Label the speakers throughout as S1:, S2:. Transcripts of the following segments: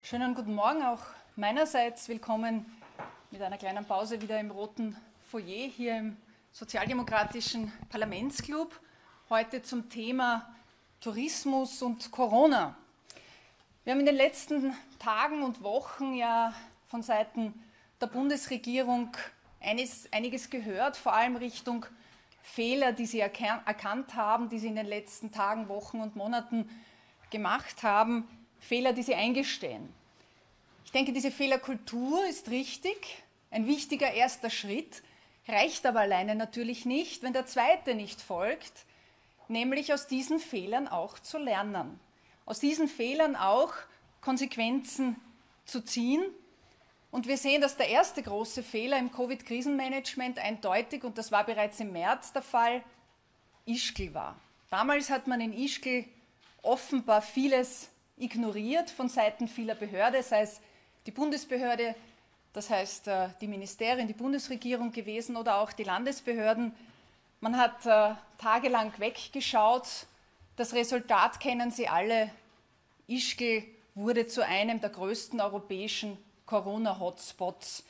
S1: Schönen guten Morgen auch meinerseits. Willkommen mit einer kleinen Pause wieder im Roten Foyer hier im Sozialdemokratischen Parlamentsclub. Heute zum Thema Tourismus und Corona. Wir haben in den letzten Tagen und Wochen ja von Seiten der Bundesregierung einiges gehört, vor allem Richtung Fehler, die sie erkannt haben, die sie in den letzten Tagen, Wochen und Monaten gemacht haben. Fehler, die sie eingestehen. Ich denke, diese Fehlerkultur ist richtig, ein wichtiger erster Schritt, reicht aber alleine natürlich nicht, wenn der zweite nicht folgt, nämlich aus diesen Fehlern auch zu lernen, aus diesen Fehlern auch Konsequenzen zu ziehen. Und wir sehen, dass der erste große Fehler im Covid-Krisenmanagement eindeutig, und das war bereits im März der Fall, Ischgl war. Damals hat man in Ischgl offenbar vieles ignoriert von Seiten vieler Behörden, sei es die Bundesbehörde, das heißt die Ministerien, die Bundesregierung gewesen oder auch die Landesbehörden. Man hat tagelang weggeschaut. Das Resultat kennen Sie alle. Ischgl wurde zu einem der größten europäischen Corona-Hotspots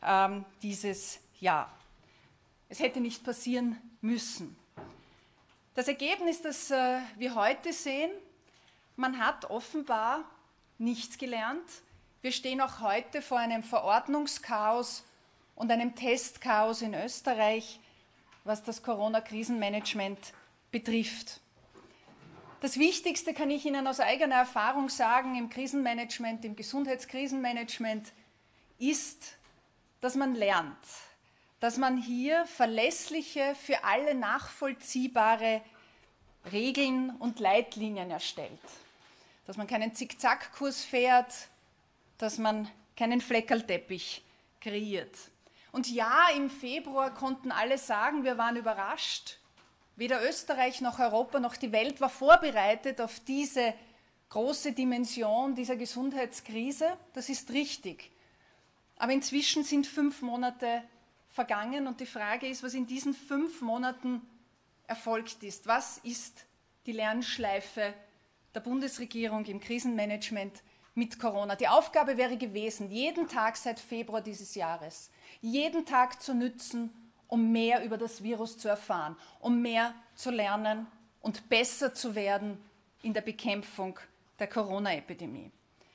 S1: dieses Jahr. Es hätte nicht passieren müssen. Das Ergebnis, das wir heute sehen, man hat offenbar nichts gelernt. Wir stehen auch heute vor einem Verordnungschaos und einem Testchaos in Österreich, was das Corona-Krisenmanagement betrifft. Das Wichtigste kann ich Ihnen aus eigener Erfahrung sagen im Krisenmanagement, im Gesundheitskrisenmanagement, ist, dass man lernt, dass man hier verlässliche, für alle nachvollziehbare Regeln und Leitlinien erstellt. Dass man keinen Zickzackkurs fährt, dass man keinen Fleckerlteppich kreiert. Und ja, im Februar konnten alle sagen, wir waren überrascht. Weder Österreich noch Europa noch die Welt war vorbereitet auf diese große Dimension dieser Gesundheitskrise. Das ist richtig. Aber inzwischen sind 5 Monate vergangen und die Frage ist, was in diesen 5 Monaten erfolgt ist. Was ist die Lernschleife der Bundesregierung im Krisenmanagement mit Corona? Die Aufgabe wäre gewesen, jeden Tag seit Februar dieses Jahres, jeden Tag zu nützen, um mehr über das Virus zu erfahren, um mehr zu lernen und besser zu werden in der Bekämpfung der Corona-Epidemie.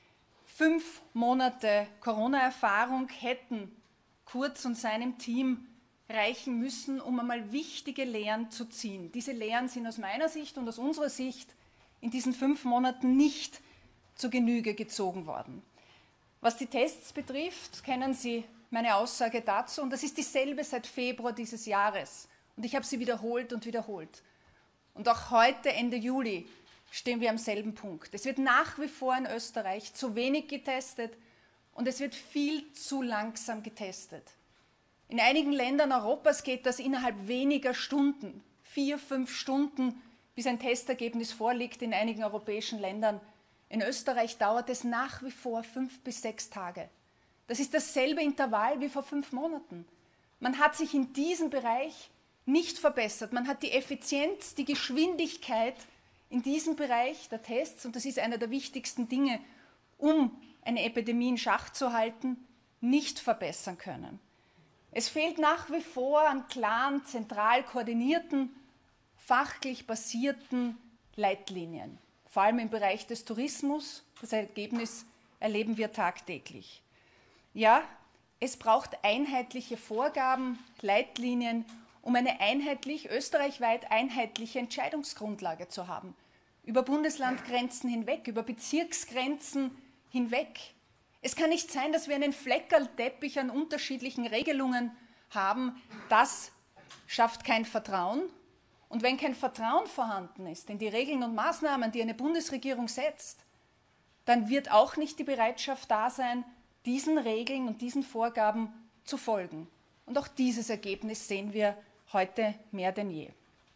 S1: 5 Monate Corona-Erfahrung hätten Kurz und seinem Team reichen müssen, um einmal wichtige Lehren zu ziehen. Diese Lehren sind aus meiner Sicht und aus unserer Sicht in diesen 5 Monaten nicht zur Genüge gezogen worden. Was die Tests betrifft, kennen Sie meine Aussage dazu, und das ist dieselbe seit Februar dieses Jahres. Und ich habe sie wiederholt und wiederholt. Und auch heute, Ende Juli, stehen wir am selben Punkt. Es wird nach wie vor in Österreich zu wenig getestet und es wird viel zu langsam getestet. In einigen Ländern Europas geht das innerhalb weniger Stunden, 4, 5 Stunden, bis ein Testergebnis vorliegt in einigen europäischen Ländern. In Österreich dauert es nach wie vor 5 bis 6 Tage. Das ist dasselbe Intervall wie vor 5 Monaten. Man hat sich in diesem Bereich nicht verbessert. Man hat die Effizienz, die Geschwindigkeit in diesem Bereich der Tests, und das ist einer der wichtigsten Dinge, um eine Epidemie in Schach zu halten, nicht verbessern können. Es fehlt nach wie vor an klaren, zentral koordinierten, fachlich basierten Leitlinien. Vor allem im Bereich des Tourismus. Das Ergebnis erleben wir tagtäglich. Ja, es braucht einheitliche Vorgaben, Leitlinien, um eine österreichweit einheitliche Entscheidungsgrundlage zu haben. Über Bundeslandgrenzen hinweg, über Bezirksgrenzen hinweg. Es kann nicht sein, dass wir einen Fleckerlteppich an unterschiedlichen Regelungen haben. Das schafft kein Vertrauen. Und wenn kein Vertrauen vorhanden ist in die Regeln und Maßnahmen, die eine Bundesregierung setzt, dann wird auch nicht die Bereitschaft da sein, diesen Regeln und diesen Vorgaben zu folgen. Und auch dieses Ergebnis sehen wir heute mehr denn je.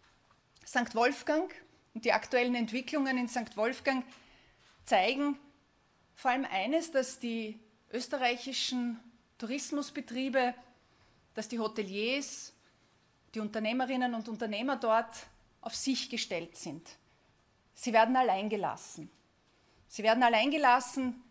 S1: St. Wolfgang und die aktuellen Entwicklungen in St. Wolfgang zeigen vor allem eines, dass die österreichischen Tourismusbetriebe, dass die Hoteliers, die Unternehmerinnen und Unternehmer dort auf sich gestellt sind. Sie werden allein gelassen. Sie werden allein gelassen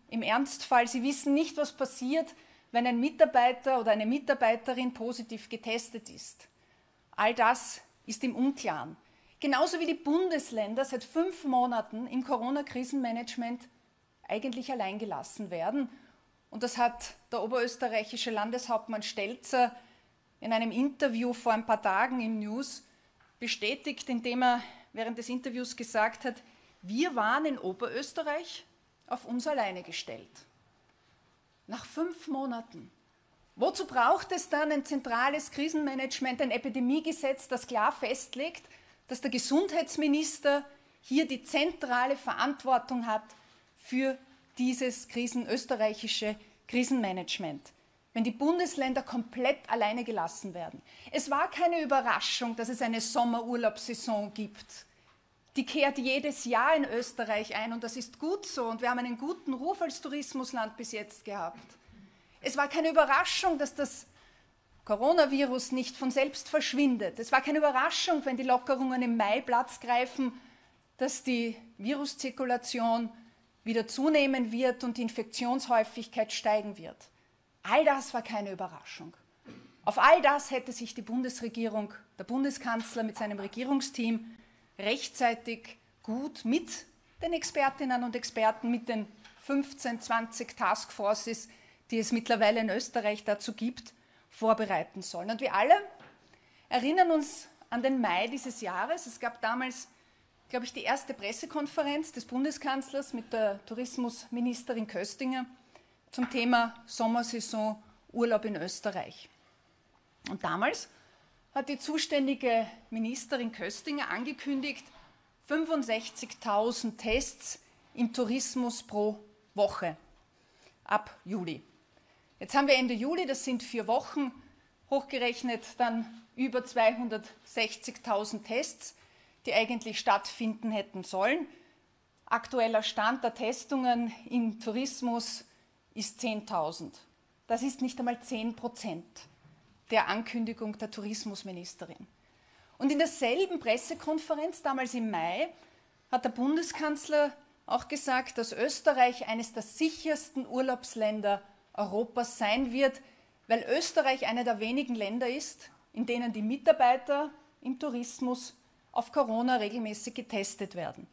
S1: im Ernstfall. Sie wissen nicht, was passiert, wenn ein Mitarbeiter oder eine Mitarbeiterin positiv getestet ist. All das ist im Unklaren. Genauso wie die Bundesländer seit 5 Monaten im Corona-Krisenmanagement eigentlich allein gelassen werden. Und das hat der oberösterreichische Landeshauptmann Stelzer in einem Interview vor ein paar Tagen im News bestätigt, indem er während des Interviews gesagt hat, wir waren in Oberösterreich auf uns alleine gestellt. Nach 5 Monaten. Wozu braucht es dann ein zentrales Krisenmanagement, ein Epidemiegesetz, das klar festlegt, dass der Gesundheitsminister hier die zentrale Verantwortung hat für dieses österreichische Krisenmanagement, wenn die Bundesländer komplett alleine gelassen werden? Es war keine Überraschung, dass es eine Sommerurlaubssaison gibt. Die kehrt jedes Jahr in Österreich ein und das ist gut so und wir haben einen guten Ruf als Tourismusland bis jetzt gehabt. Es war keine Überraschung, dass das Coronavirus nicht von selbst verschwindet. Es war keine Überraschung, wenn die Lockerungen im Mai Platz greifen, dass die Viruszirkulation wieder zunehmen wird und die Infektionshäufigkeit steigen wird. All das war keine Überraschung. Auf all das hätte sich die Bundesregierung, der Bundeskanzler mit seinem Regierungsteam rechtzeitig gut mit den Expertinnen und Experten, mit den 15, 20 Taskforces, die es mittlerweile in Österreich dazu gibt, vorbereiten sollen. Und wir alle erinnern uns an den Mai dieses Jahres. Es gab damals, glaube ich, die erste Pressekonferenz des Bundeskanzlers mit der Tourismusministerin Köstinger zum Thema Sommersaison Urlaub in Österreich. Und damals hat die zuständige Ministerin Köstinger angekündigt, 65.000 Tests im Tourismus pro Woche ab Juli. Jetzt haben wir Ende Juli, das sind 4 Wochen, hochgerechnet dann über 260.000 Tests, die eigentlich stattfinden hätten sollen. Aktueller Stand der Testungen im Tourismus ist 10.000. Das ist nicht einmal 10% der Ankündigung der Tourismusministerin. Und in derselben Pressekonferenz, damals im Mai, hat der Bundeskanzler auch gesagt, dass Österreich eines der sichersten Urlaubsländer Europas sein wird, weil Österreich einer der wenigen Länder ist, in denen die Mitarbeiter im Tourismus auf Corona regelmäßig getestet werden.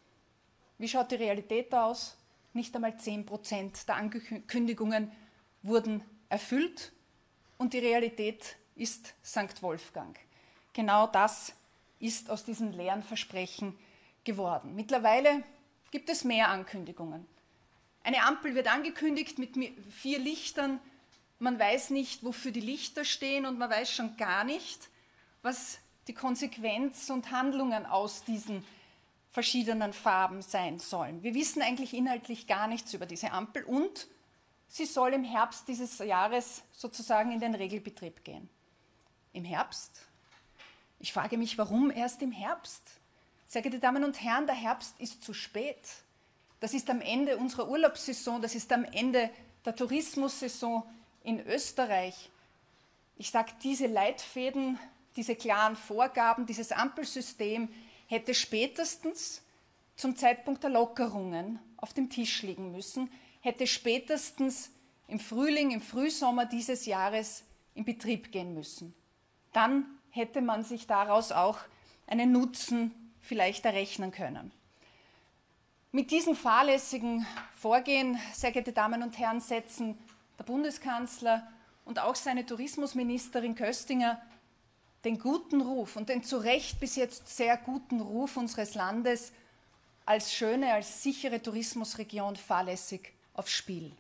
S1: Wie schaut die Realität aus? Nicht einmal 10% der Ankündigungen wurden erfüllt und die Realität ist St. Wolfgang. Genau das ist aus diesen leeren Versprechen geworden. Mittlerweile gibt es mehr Ankündigungen. Eine Ampel wird angekündigt mit 4 Lichtern. Man weiß nicht, wofür die Lichter stehen und man weiß schon gar nicht, was die Konsequenz und Handlungen aus diesen verschiedenen Farben sein sollen. Wir wissen eigentlich inhaltlich gar nichts über diese Ampel und sie soll im Herbst dieses Jahres sozusagen in den Regelbetrieb gehen. Im Herbst? Ich frage mich, warum erst im Herbst? Sehr geehrte Damen und Herren, der Herbst ist zu spät. Das ist am Ende unserer Urlaubssaison, das ist am Ende der Tourismussaison in Österreich. Ich sage, diese Leitfäden, diese klaren Vorgaben, dieses Ampelsystem hätte spätestens zum Zeitpunkt der Lockerungen auf dem Tisch liegen müssen, hätte spätestens im Frühling, im Frühsommer dieses Jahres in Betrieb gehen müssen. Dann hätte man sich daraus auch einen Nutzen vielleicht errechnen können. Mit diesem fahrlässigen Vorgehen, sehr geehrte Damen und Herren, setzen der Bundeskanzler und auch seine Tourismusministerin Köstinger den guten Ruf und den zu Recht bis jetzt sehr guten Ruf unseres Landes als schöne, als sichere Tourismusregion fahrlässig aufs Spiel.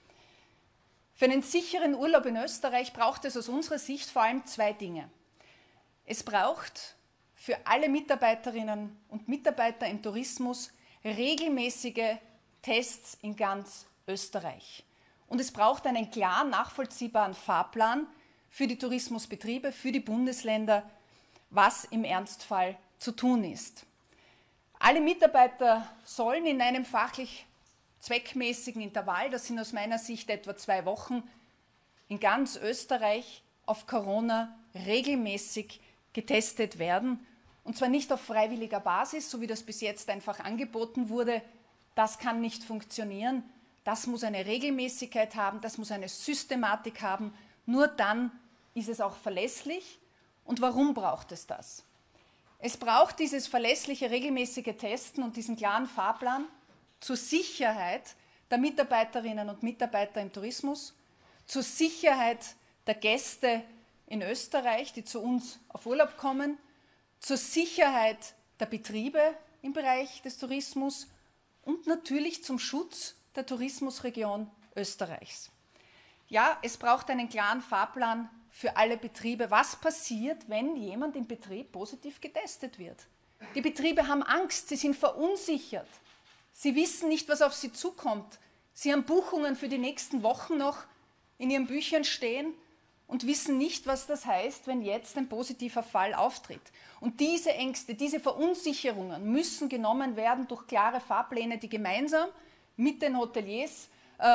S1: Für einen sicheren Urlaub in Österreich braucht es aus unserer Sicht vor allem 2 Dinge. Es braucht für alle Mitarbeiterinnen und Mitarbeiter im Tourismus regelmäßige Tests in ganz Österreich. Und es braucht einen klar nachvollziehbaren Fahrplan für die Tourismusbetriebe, für die Bundesländer, was im Ernstfall zu tun ist. Alle Mitarbeiter sollen in einem fachlich zweckmäßigen Intervall, das sind aus meiner Sicht etwa 2 Wochen, in ganz Österreich auf Corona regelmäßig getestet werden. Und zwar nicht auf freiwilliger Basis, so wie das bis jetzt einfach angeboten wurde. Das kann nicht funktionieren. das muss eine Regelmäßigkeit haben, das muss eine Systematik haben. Nur dann ist es auch verlässlich. Und warum braucht es das? Es braucht dieses verlässliche, regelmäßige Testen und diesen klaren Fahrplan zur Sicherheit der Mitarbeiterinnen und Mitarbeiter im Tourismus, zur Sicherheit der Gäste in Österreich, die zu uns auf Urlaub kommen, zur Sicherheit der Betriebe im Bereich des Tourismus und natürlich zum Schutz der Tourismusregion Österreichs. Ja, es braucht einen klaren Fahrplan für alle Betriebe. Was passiert, wenn jemand im Betrieb positiv getestet wird? Die Betriebe haben Angst, sie sind verunsichert. Sie wissen nicht, was auf sie zukommt. Sie haben Buchungen für die nächsten Wochen noch in ihren Büchern stehen und wissen nicht, was das heißt, wenn jetzt ein positiver Fall auftritt. Und diese Ängste, diese Verunsicherungen müssen genommen werden durch klare Fahrpläne, die gemeinsam mit den Hoteliers,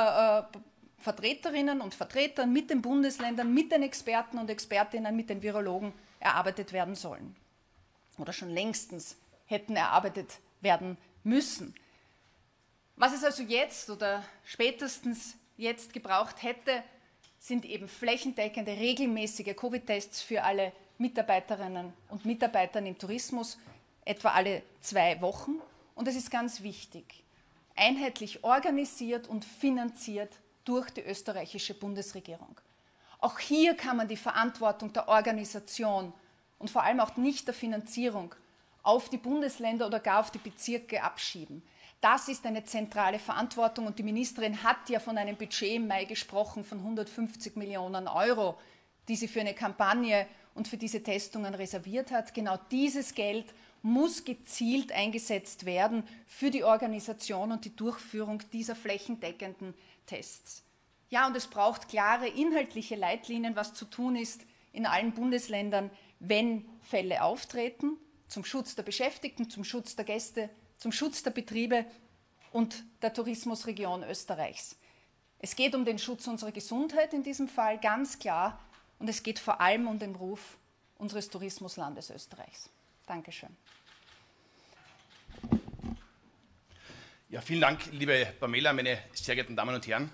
S1: Vertreterinnen und Vertretern, mit den Bundesländern, mit den Experten und Expertinnen, mit den Virologen erarbeitet werden sollen. Oder schon längstens hätten erarbeitet werden müssen. Was es also jetzt oder spätestens jetzt gebraucht hätte, sind eben flächendeckende, regelmäßige Covid-Tests für alle Mitarbeiterinnen und Mitarbeiter im Tourismus, etwa alle 2 Wochen. Und es ist ganz wichtig, einheitlich organisiert und finanziert durch die österreichische Bundesregierung. Auch hier kann man die Verantwortung der Organisation und vor allem auch nicht der Finanzierung auf die Bundesländer oder gar auf die Bezirke abschieben. Das ist eine zentrale Verantwortung und die Ministerin hat ja von einem Budget im Mai gesprochen von 150 Millionen Euro, die sie für eine Kampagne und für diese Testungen reserviert hat. Genau dieses Geld muss gezielt eingesetzt werden für die Organisation und die Durchführung dieser flächendeckenden Tests. Ja, und es braucht klare inhaltliche Leitlinien, was zu tun ist in allen Bundesländern, wenn Fälle auftreten, zum Schutz der Beschäftigten, zum Schutz der Gäste, zum Schutz der Betriebe und der Tourismusregion Österreichs. Es geht um den Schutz unserer Gesundheit in diesem Fall, ganz klar, und es geht vor allem um den Ruf unseres Tourismuslandes Österreichs. Dankeschön.
S2: Ja, vielen Dank, liebe Pamela, meine sehr geehrten Damen und Herren.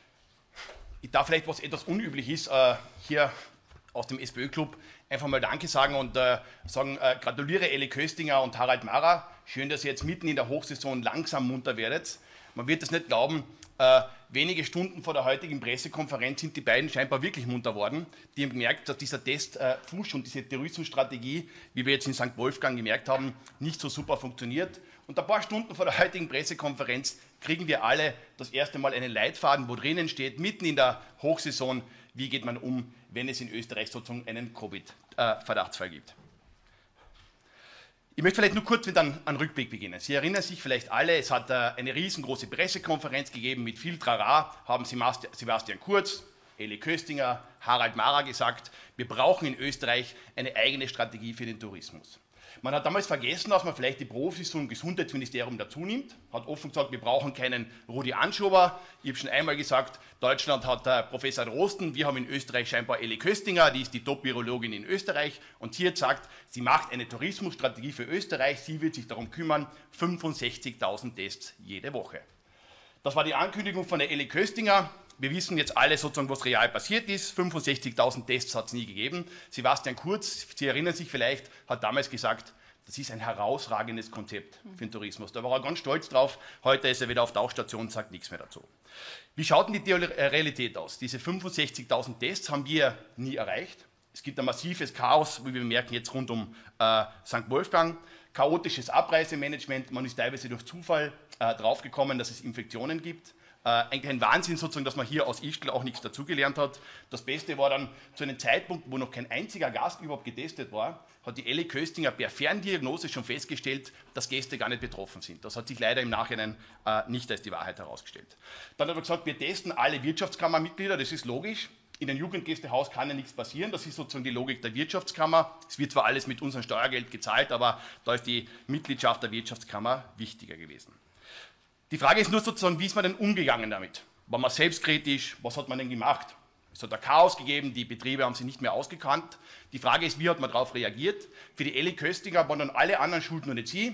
S2: Ich darf vielleicht, was etwas unüblich ist, hier aus dem SPÖ-Club einfach mal Danke sagen und sagen, gratuliere Elli Köstinger und Harald Mara. Schön, dass ihr jetzt mitten in der Hochsaison langsam munter werdet. Man wird es nicht glauben, wenige Stunden vor der heutigen Pressekonferenz sind die beiden scheinbar wirklich munter worden. Die haben gemerkt, dass dieser Test Fusch und diese Tourismusstrategie, wie wir jetzt in St. Wolfgang gemerkt haben, nicht so super funktioniert. Und ein paar Stunden vor der heutigen Pressekonferenz kriegen wir alle das erste Mal einen Leitfaden, wo drinnen steht, mitten in der Hochsaison, wie geht man um, wenn es in Österreich sozusagen einen Covid-Verdachtsfall gibt. Ich möchte vielleicht nur kurz mit einem Rückblick beginnen. Sie erinnern sich vielleicht alle, es hat eine riesengroße Pressekonferenz gegeben mit viel Trara, haben Sebastian Kurz, Elli Köstinger, Harald Mara gesagt, wir brauchen in Österreich eine eigene Strategie für den Tourismus. Man hat damals vergessen, dass man vielleicht die Profis vom Gesundheitsministerium dazu nimmt, hat offen gesagt, wir brauchen keinen Rudi Anschober. Ich habe schon einmal gesagt, Deutschland hat Professor Drosten, wir haben in Österreich scheinbar Elli Köstinger, die ist die Top-Virologin in Österreich und sie hat gesagt, sie macht eine Tourismusstrategie für Österreich, sie wird sich darum kümmern, 65.000 Tests jede Woche. Das war die Ankündigung von der Elli Köstinger. Wir wissen jetzt alle sozusagen, was real passiert ist. 65.000 Tests hat es nie gegeben. Sebastian Kurz, Sie erinnern sich vielleicht, hat damals gesagt, das ist ein herausragendes Konzept für den Tourismus. Da war er ganz stolz drauf. Heute ist er wieder auf Tauchstation und sagt nichts mehr dazu. Wie schaut denn die Realität aus? Diese 65.000 Tests haben wir nie erreicht. Es gibt ein massives Chaos, wie wir merken jetzt rund um St. Wolfgang. Chaotisches Abreisemanagement. Man ist teilweise durch Zufall draufgekommen, dass es Infektionen gibt. Eigentlich ein Wahnsinn sozusagen, dass man hier aus Ischgl auch nichts dazugelernt hat. Das Beste war dann, zu einem Zeitpunkt, wo noch kein einziger Gast überhaupt getestet war, hat die Elli Köstinger per Ferndiagnose schon festgestellt, dass Gäste gar nicht betroffen sind. Das hat sich leider im Nachhinein nicht als die Wahrheit herausgestellt. Dann hat er gesagt, wir testen alle Wirtschaftskammermitglieder, das ist logisch. In einem Jugendgästehaus kann ja nichts passieren, das ist sozusagen die Logik der Wirtschaftskammer. Es wird zwar alles mit unserem Steuergeld gezahlt, aber da ist die Mitgliedschaft der Wirtschaftskammer wichtiger gewesen. Die Frage ist nur sozusagen, wie ist man denn umgegangen damit? War man selbstkritisch? Was hat man denn gemacht? Es hat ein Chaos gegeben, die Betriebe haben sich nicht mehr ausgekannt. Die Frage ist, wie hat man darauf reagiert? Für die Elli Köstinger waren dann alle anderen schuld, nur nicht sie.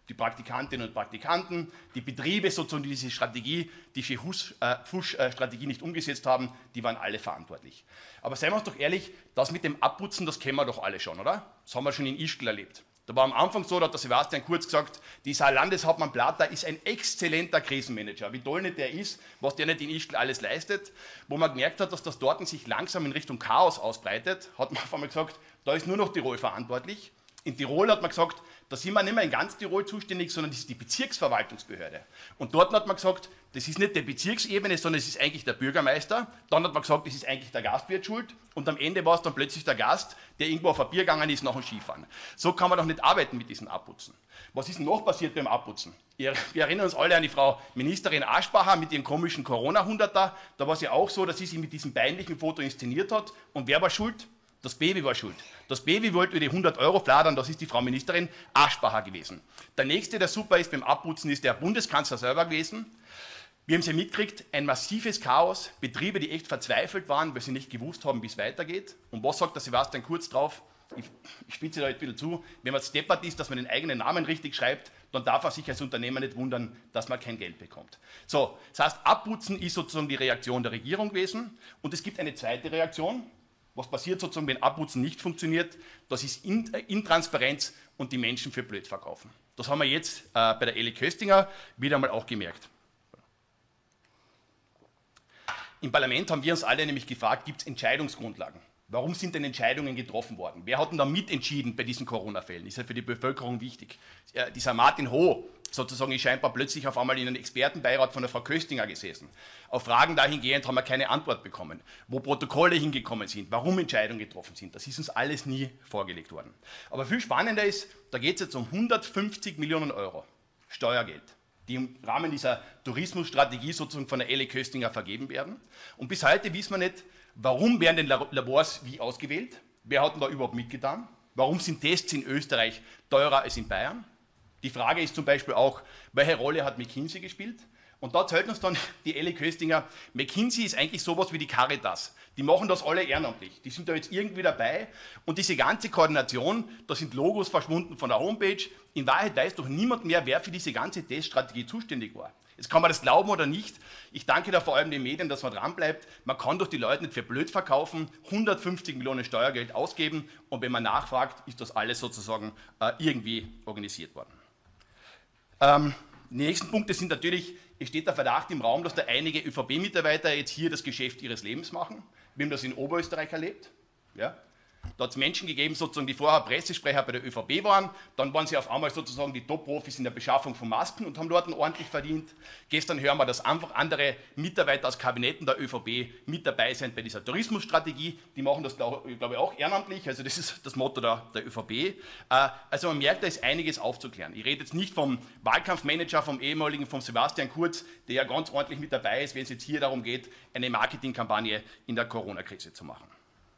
S2: die Praktikantinnen und Praktikanten, die Betriebe sozusagen, die diese Strategie, die Fusch-Strategie nicht umgesetzt haben, die waren alle verantwortlich. Aber seien wir uns doch ehrlich, das mit dem Abputzen, das kennen wir doch alle schon, oder? Das haben wir schon in Ischgl erlebt. Da war am Anfang so, da hat der Sebastian Kurz gesagt, dieser Landeshauptmann Platter ist ein exzellenter Krisenmanager. Wie toll nicht der ist, was der nicht in Ischgl alles leistet. Wo man gemerkt hat, dass das dort sich langsam in Richtung Chaos ausbreitet, hat man auf einmal gesagt, da ist nur noch Tirol verantwortlich. In Tirol hat man gesagt, da sind wir nicht mehr in ganz Tirol zuständig, sondern das ist die Bezirksverwaltungsbehörde. Und dort hat man gesagt, das ist nicht die Bezirksebene, sondern es ist eigentlich der Bürgermeister. Dann hat man gesagt, es ist eigentlich der Gastwirt schuld. Und am Ende war es dann plötzlich der Gast, der irgendwo auf ein Bier gegangen ist nach dem Skifahren. So kann man doch nicht arbeiten mit diesem Abputzen. Was ist denn noch passiert beim Abputzen? Wir erinnern uns alle an die Frau Ministerin Aschbacher mit ihrem komischen Corona-Hunderter. Da war es ja auch so, dass sie sich mit diesem peinlichen Foto inszeniert hat. Und wer war schuld? Das Baby war schuld. Das Baby wollte die 100 € fladern, das ist die Frau Ministerin Aschbacher gewesen. Der nächste, der super ist beim Abputzen, ist der Bundeskanzler selber gewesen. Wir haben es ja mitgekriegt, ein massives Chaos, Betriebe, die echt verzweifelt waren, weil sie nicht gewusst haben, wie es weitergeht. Und was sagt der Sebastian Kurz drauf? Ich spitze da jetzt wieder zu, wenn man deppert ist, dass man den eigenen Namen richtig schreibt, dann darf man sich als Unternehmer nicht wundern, dass man kein Geld bekommt. So, das heißt, Abputzen ist sozusagen die Reaktion der Regierung gewesen. Und es gibt eine zweite Reaktion. Was passiert sozusagen, wenn Abputzen nicht funktioniert? Das ist Intransparenz und die Menschen für blöd verkaufen. Das haben wir jetzt bei der Elli Köstinger wieder einmal auch gemerkt. Im Parlament haben wir uns alle nämlich gefragt, gibt es Entscheidungsgrundlagen? Warum sind denn Entscheidungen getroffen worden? Wer hat denn da mitentschieden bei diesen Corona-Fällen? Ist ja für die Bevölkerung wichtig. Dieser Martin Ho sozusagen ist scheinbar plötzlich auf einmal in einem Expertenbeirat von der Frau Köstinger gesessen. Auf Fragen dahingehend haben wir keine Antwort bekommen. Wo Protokolle hingekommen sind, warum Entscheidungen getroffen sind, das ist uns alles nie vorgelegt worden. Aber viel spannender ist, da geht es jetzt um 150 Millionen € Steuergeld, die im Rahmen dieser Tourismusstrategie sozusagen von der Elli Köstinger vergeben werden. Und bis heute wissen wir nicht, warum werden denn Labors wie ausgewählt? Wer hat denn da überhaupt mitgetan? Warum sind Tests in Österreich teurer als in Bayern? Die Frage ist zum Beispiel auch, welche Rolle hat McKinsey gespielt? Und da erzählt uns dann die Elli Köstinger, McKinsey ist eigentlich sowas wie die Caritas. Die machen das alle ehrenamtlich. Die sind da jetzt irgendwie dabei. Und diese ganze Koordination, da sind Logos verschwunden von der Homepage. In Wahrheit weiß doch niemand mehr, wer für diese ganze Teststrategie zuständig war. Jetzt kann man das glauben oder nicht. Ich danke da vor allem den Medien, dass man dran bleibt. Man kann doch die Leute nicht für blöd verkaufen, 150 Millionen Steuergeld ausgeben und wenn man nachfragt, ist das alles sozusagen irgendwie organisiert worden. Die nächsten Punkte sind natürlich, es steht der Verdacht im Raum, dass da einige ÖVP-Mitarbeiter jetzt hier das Geschäft ihres Lebens machen. Wir haben das in Oberösterreich erlebt. Ja. Da hat es Menschen gegeben, sozusagen, die vorher Pressesprecher bei der ÖVP waren, dann waren sie auf einmal sozusagen die Top-Profis in der Beschaffung von Masken und haben dort ordentlich verdient. Gestern hören wir, dass einfach andere Mitarbeiter aus Kabinetten der ÖVP mit dabei sind bei dieser Tourismusstrategie. Die machen das, glaube ich, auch ehrenamtlich, also das ist das Motto der ÖVP. Also man merkt, da ist einiges aufzuklären. Ich rede jetzt nicht vom Wahlkampfmanager, vom ehemaligen, vom Sebastian Kurz, der ja ganz ordentlich mit dabei ist, wenn es jetzt hier darum geht, eine Marketingkampagne in der Corona-Krise zu machen.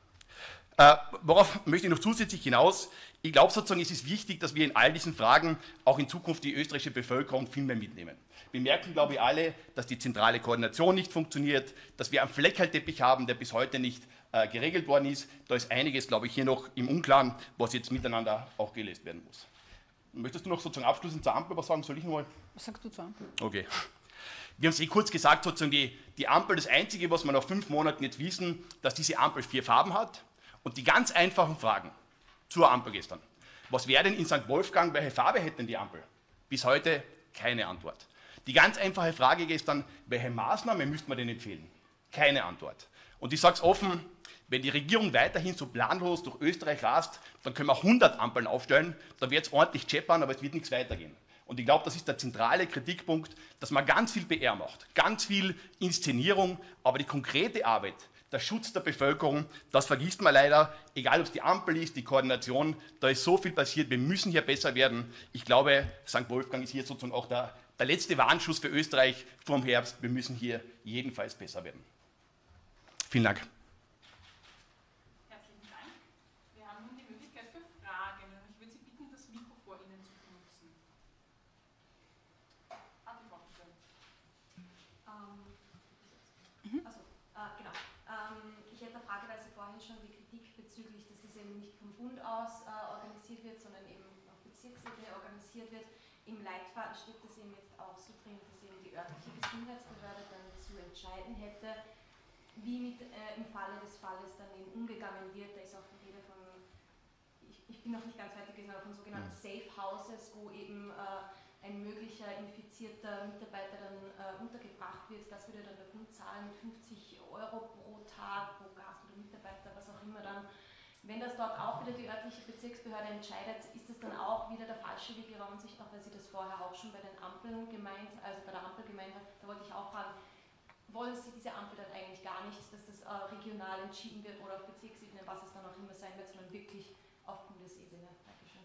S2: Worauf möchte ich noch zusätzlich hinaus? Ich glaube sozusagen, es ist wichtig, dass wir in all diesen Fragen auch in Zukunft die österreichische Bevölkerung viel mehr mitnehmen. Wir merken, glaube ich, alle, dass die zentrale Koordination nicht funktioniert, dass wir einen Fleckerlteppich haben, der bis heute nicht geregelt worden ist. Da ist einiges, glaube ich, hier noch im Unklaren, was jetzt miteinander auch gelöst werden muss. Möchtest du noch sozusagen abschließend zur Ampel was sagen? Soll ich noch mal?
S1: Was sagst du zur Ampel?
S2: Okay. Wir haben es kurz gesagt, sozusagen die Ampel, das Einzige, was wir nach 5 Monaten jetzt wissen, dass diese Ampel 4 Farben hat. Und die ganz einfachen Fragen zur Ampel gestern. Was wäre denn in St. Wolfgang, welche Farbe hätte denn die Ampel? Bis heute keine Antwort. Die ganz einfache Frage gestern, welche Maßnahme müsste man denn empfehlen? Keine Antwort. Und ich sage es offen, wenn die Regierung weiterhin so planlos durch Österreich rast, dann können wir 100 Ampeln aufstellen, dann wird es ordentlich scheppern, aber es wird nichts weitergehen. Und ich glaube, das ist der zentrale Kritikpunkt, dass man ganz viel PR macht, ganz viel Inszenierung, aber die konkrete Arbeit, der Schutz der Bevölkerung, das vergisst man leider, egal ob es die Ampel ist, die Koordination, da ist so viel passiert, wir müssen hier besser werden. Ich glaube, St. Wolfgang ist hier sozusagen auch der letzte Warnschuss für Österreich vom Herbst, wir müssen hier jedenfalls besser werden. Vielen Dank.
S1: Herzlichen Dank. Wir haben nun die Möglichkeit für Fragen. Ich würde Sie bitten, das Mikro vor Ihnen zu benutzen.
S3: Genau. Ich hätte eine Frage, weil Sie vorhin schon die Kritik bezüglich, dass das eben nicht vom Bund aus organisiert wird, sondern eben auf Bezirksebene organisiert wird, im Leitfaden steht das eben jetzt auch so drin, dass eben die örtliche Gesundheitsbehörde dann zu entscheiden hätte, wie im Falle des Falles dann eben umgegangen wird. Da ist auch die Rede von, ich bin noch nicht ganz fertig gewesen, aber von sogenannten Safe Houses, wo eben ein möglicher infizierter Mitarbeiter dann untergebracht wird. Das würde dann der Bund zahlen mit 50 € pro Tag, pro Gast oder Mitarbeiter, was auch immer dann. Wenn das dort auch wieder die örtliche Bezirksbehörde entscheidet, ist das dann auch wieder der falsche Weg ihrer Ansicht, auch weil Sie das vorher auch schon bei den Ampeln gemeint, also bei der Ampel gemeint haben, da wollte ich auch fragen, wollen Sie diese Ampel dann eigentlich gar nicht, dass das regional entschieden wird oder auf Bezirksebene, was es dann auch immer sein wird, sondern wirklich auf Bundesebene? Dankeschön.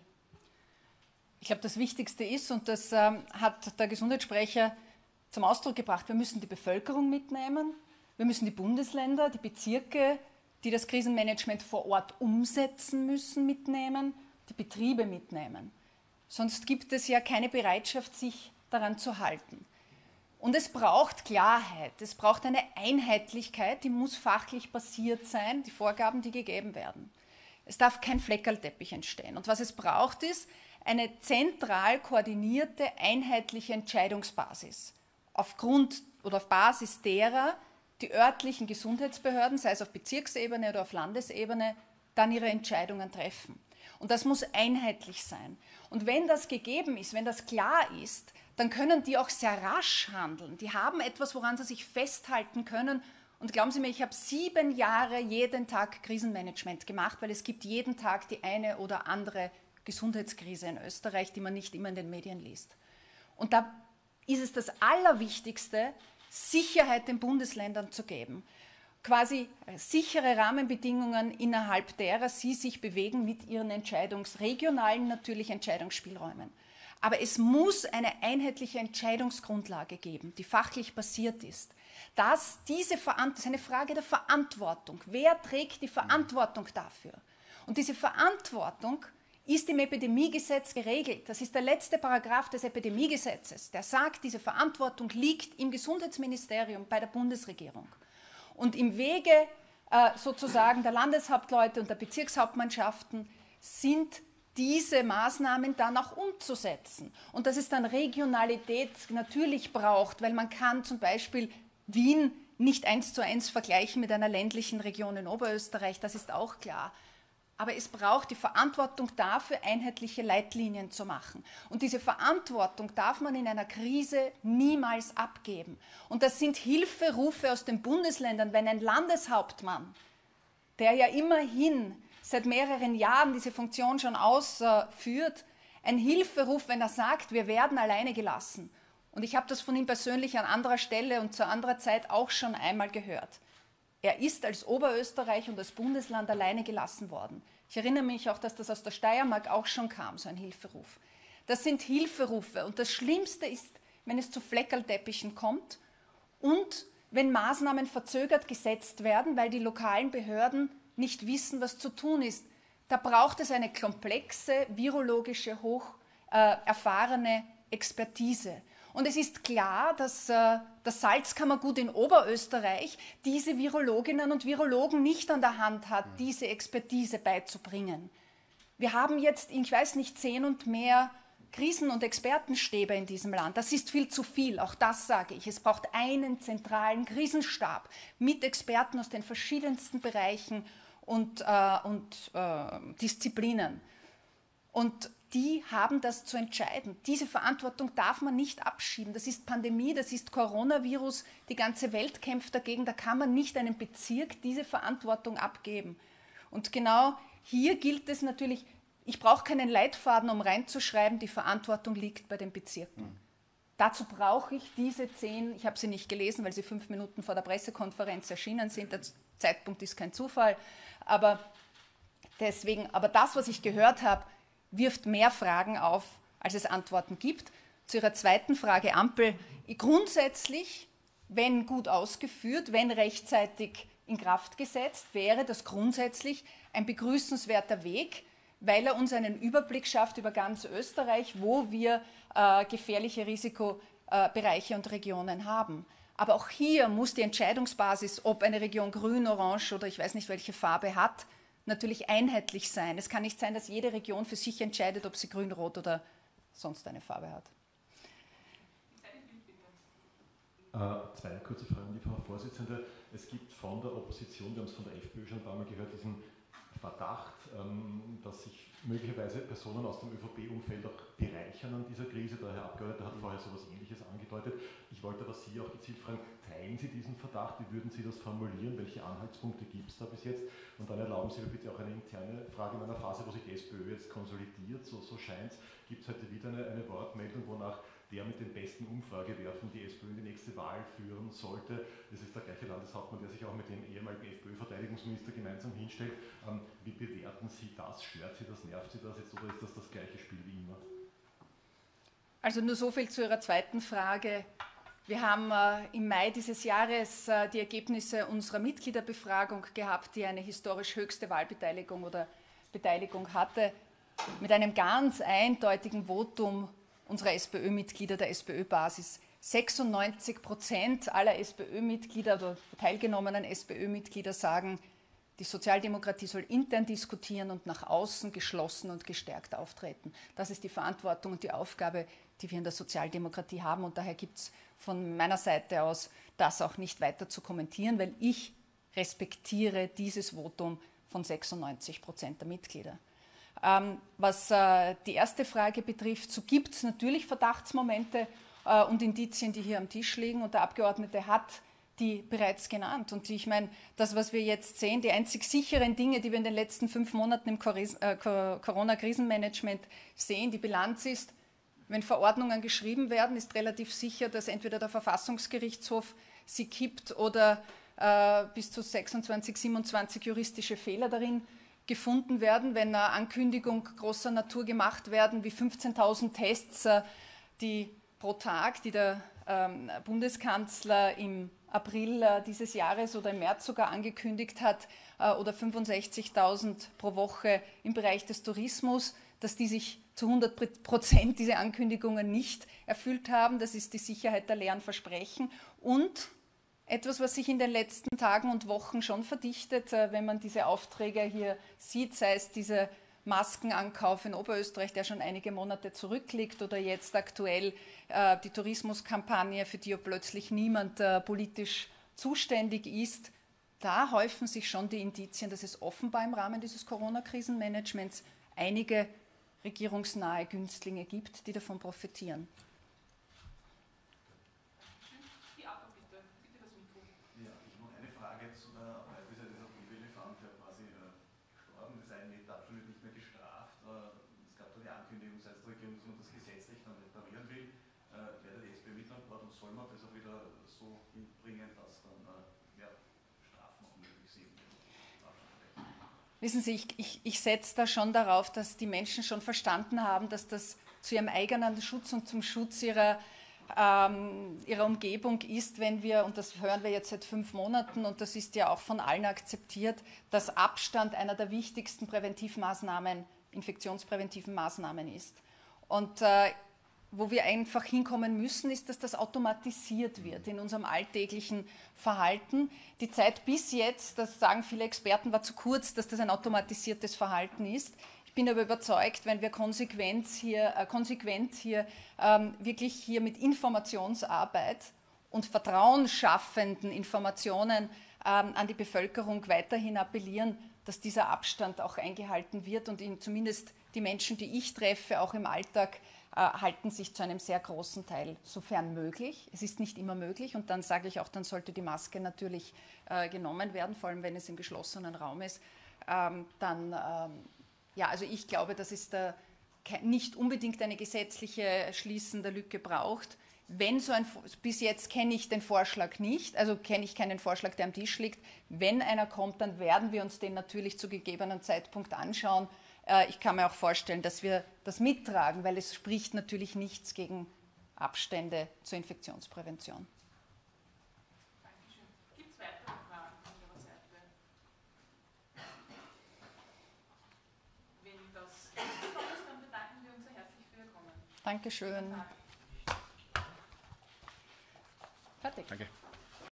S1: Ich glaube, das Wichtigste ist, und das hat der Gesundheitssprecher zum Ausdruck gebracht, wir müssen die Bevölkerung mitnehmen, wir müssen die Bundesländer, die Bezirke, die das Krisenmanagement vor Ort umsetzen müssen, mitnehmen, die Betriebe mitnehmen. Sonst gibt es ja keine Bereitschaft, sich daran zu halten. Und es braucht Klarheit, es braucht eine Einheitlichkeit, die muss fachlich basiert sein, die Vorgaben, die gegeben werden. Es darf kein Fleckerlteppich entstehen. Und was es braucht, ist eine zentral koordinierte, einheitliche Entscheidungsbasis, aufgrund oder auf Basis derer die örtlichen Gesundheitsbehörden, sei es auf Bezirksebene oder auf Landesebene, dann ihre Entscheidungen treffen. Und das muss einheitlich sein. Und wenn das gegeben ist, wenn das klar ist, dann können die auch sehr rasch handeln. Die haben etwas, woran sie sich festhalten können. Und glauben Sie mir, ich habe 7 Jahre jeden Tag Krisenmanagement gemacht, weil es gibt jeden Tag die eine oder andere Gesundheitskrise in Österreich, die man nicht immer in den Medien liest. Und da ist es das Allerwichtigste, Sicherheit den Bundesländern zu geben. Quasi sichere Rahmenbedingungen, innerhalb derer sie sich bewegen mit ihren regionalen natürlich Entscheidungsspielräumen. Aber es muss eine einheitliche Entscheidungsgrundlage geben, die fachlich basiert ist. Das ist eine Frage der Verantwortung. Wer trägt die Verantwortung dafür? Und diese Verantwortung ist im Epidemiegesetz geregelt. Das ist der letzte Paragraph des Epidemiegesetzes, der sagt, diese Verantwortung liegt im Gesundheitsministerium bei der Bundesregierung. Und im Wege sozusagen der Landeshauptleute und der Bezirkshauptmannschaften sind diese Maßnahmen dann auch umzusetzen. Und dass es dann Regionalität natürlich braucht, weil man kann zum Beispiel Wien nicht 1:1 vergleichen mit einer ländlichen Region in Oberösterreich, das ist auch klar. Aber es braucht die Verantwortung dafür, einheitliche Leitlinien zu machen. Und diese Verantwortung darf man in einer Krise niemals abgeben. Und das sind Hilferufe aus den Bundesländern, wenn ein Landeshauptmann, der ja immerhin seit mehreren Jahren diese Funktion schon ausführt, ein Hilferuf, wenn er sagt, wir werden alleine gelassen. Und ich habe das von ihm persönlich an anderer Stelle und zu anderer Zeit auch schon einmal gehört. Er ist als Oberösterreich und als Bundesland alleine gelassen worden. Ich erinnere mich auch, dass das aus der Steiermark auch schon kam, so ein Hilferuf. Das sind Hilferufe. Und das Schlimmste ist, wenn es zu Fleckerlteppichen kommt und wenn Maßnahmen verzögert gesetzt werden, weil die lokalen Behörden nicht wissen, was zu tun ist. Da braucht es eine komplexe, virologische, hoch erfahrene Expertise. Und es ist klar, dass das Salzkammergut in Oberösterreich diese Virologinnen und Virologen nicht an der Hand hat, diese Expertise beizubringen. Wir haben jetzt, ich weiß nicht, 10 und mehr Krisen- und Expertenstäbe in diesem Land. Das ist viel zu viel, auch das sage ich. Es braucht einen zentralen Krisenstab mit Experten aus den verschiedensten Bereichen und Disziplinen. Und die haben das zu entscheiden. Diese Verantwortung darf man nicht abschieben. Das ist Pandemie, das ist Coronavirus, die ganze Welt kämpft dagegen. Da kann man nicht einem Bezirk diese Verantwortung abgeben. Und genau hier gilt es natürlich, ich brauche keinen Leitfaden, um reinzuschreiben, die Verantwortung liegt bei den Bezirken. Dazu brauche ich diese 10, ich habe sie nicht gelesen, weil sie 5 Minuten vor der Pressekonferenz erschienen sind. Der Zeitpunkt ist kein Zufall. Aber das, was ich gehört habe, wirft mehr Fragen auf, als es Antworten gibt. Zu Ihrer zweiten Frage, Ampel. Grundsätzlich, wenn gut ausgeführt, wenn rechtzeitig in Kraft gesetzt, wäre das grundsätzlich ein begrüßenswerter Weg, weil er uns einen Überblick schafft über ganz Österreich, wo wir gefährliche Risikobereiche und Regionen haben. Aber auch hier muss die Entscheidungsbasis, ob eine Region grün, orange oder ich weiß nicht welche Farbe hat, natürlich einheitlich sein. Es kann nicht sein, dass jede Region für sich entscheidet, ob sie grün, rot oder sonst eine Farbe hat.
S4: Zwei kurze Fragen, die Frau Vorsitzende. Es gibt von der Opposition, wir haben es von der FPÖ schon ein paar Mal gehört, diesen Verdacht, dass sich möglicherweise Personen aus dem ÖVP-Umfeld auch bereichern an dieser Krise. Der Herr Abgeordneter hat vorher so etwas Ähnliches angedeutet. Ich wollte aber Sie auch gezielt fragen, teilen Sie diesen Verdacht? Wie würden Sie das formulieren? Welche Anhaltspunkte gibt es da bis jetzt? Und dann erlauben Sie mir bitte auch eine interne Frage in einer Phase, wo sich die SPÖ jetzt konsolidiert, so scheint es. Gibt es heute wieder eine Wortmeldung, wonach der mit den besten Umfragewerten die SPÖ in die nächste Wahl führen sollte. Das ist der gleiche Landeshauptmann, der sich auch mit dem ehemaligen FPÖ-Verteidigungsminister gemeinsam hinstellt. Wie bewerten Sie das? Stört Sie das? Nervt Sie das jetzt oder ist das gleiche Spiel wie immer?
S1: Also nur so viel zu Ihrer zweiten Frage. Wir haben im Mai dieses Jahres die Ergebnisse unserer Mitgliederbefragung gehabt, die eine historisch höchste Wahlbeteiligung oder Beteiligung hatte, mit einem ganz eindeutigen Votum unserer SPÖ-Mitglieder, der SPÖ-Basis. 96% aller SPÖ-Mitglieder oder teilgenommenen SPÖ-Mitglieder sagen, die Sozialdemokratie soll intern diskutieren und nach außen geschlossen und gestärkt auftreten. Das ist die Verantwortung und die Aufgabe, die wir in der Sozialdemokratie haben. Und daher gibt es von meiner Seite aus das auch nicht weiter zu kommentieren, weil ich respektiere dieses Votum von 96% der Mitglieder. Was die erste Frage betrifft, so gibt es natürlich Verdachtsmomente und Indizien, die hier am Tisch liegen. Und der Abgeordnete hat die bereits genannt. Und ich meine, das, was wir jetzt sehen, die einzig sicheren Dinge, die wir in den letzten 5 Monaten im Corona-Krisenmanagement sehen, die Bilanz ist, wenn Verordnungen geschrieben werden, ist relativ sicher, dass entweder der Verfassungsgerichtshof sie kippt oder bis zu 26, 27 juristische Fehler darin gefunden werden, wenn eine Ankündigung großer Natur gemacht werden, wie 15.000 Tests die pro Tag, die der Bundeskanzler im April dieses Jahres oder im März sogar angekündigt hat, oder 65.000 pro Woche im Bereich des Tourismus, dass die sich zu 100% diese Ankündigungen nicht erfüllt haben. Das ist die Sicherheit der leeren Versprechen und etwas, was sich in den letzten Tagen und Wochen schon verdichtet, wenn man diese Aufträge hier sieht, sei es dieser Maskenankauf in Oberösterreich, der schon einige Monate zurückliegt, oder jetzt aktuell die Tourismuskampagne, für die plötzlich niemand politisch zuständig ist. Da häufen sich schon die Indizien, dass es offenbar im Rahmen dieses Corona-Krisenmanagements einige regierungsnahe Günstlinge gibt, die davon profitieren. Wissen Sie, ich setze da schon darauf, dass die Menschen schon verstanden haben, dass das zu ihrem eigenen Schutz und zum Schutz ihrer Umgebung ist, wenn wir, und das hören wir jetzt seit 5 Monaten, und das ist ja auch von allen akzeptiert, dass Abstand einer der wichtigsten Präventivmaßnahmen, infektionspräventiven Maßnahmen ist. Und wo wir einfach hinkommen müssen, ist, dass das automatisiert wird in unserem alltäglichen Verhalten. Die Zeit bis jetzt, das sagen viele Experten, war zu kurz, dass das ein automatisiertes Verhalten ist. Ich bin aber überzeugt, wenn wir konsequent hier wirklich hier mit Informationsarbeit und vertrauensschaffenden Informationen an die Bevölkerung weiterhin appellieren, dass dieser Abstand auch eingehalten wird und zumindest die Menschen, die ich treffe, auch im Alltag, halten sich zu einem sehr großen Teil, sofern möglich. Es ist nicht immer möglich und dann sage ich auch, dann sollte die Maske natürlich genommen werden, vor allem wenn es im geschlossenen Raum ist. Also ich glaube, dass es da nicht unbedingt eine gesetzliche Schließen der Lücke braucht. Bis jetzt kenne ich den Vorschlag nicht, also kenne ich keinen Vorschlag, der am Tisch liegt. Wenn einer kommt, dann werden wir uns den natürlich zu gegebenem Zeitpunkt anschauen. Ich kann mir auch vorstellen, dass wir das mittragen, weil es spricht natürlich nichts gegen Abstände zur Infektionsprävention.
S5: Dankeschön. Gibt es weitere Fragen von Ihrer Seite? Wenn das nicht ist, dann bedanken wir uns sehr herzlich für Ihr Kommen.
S1: Dankeschön. Fertig.
S2: Danke.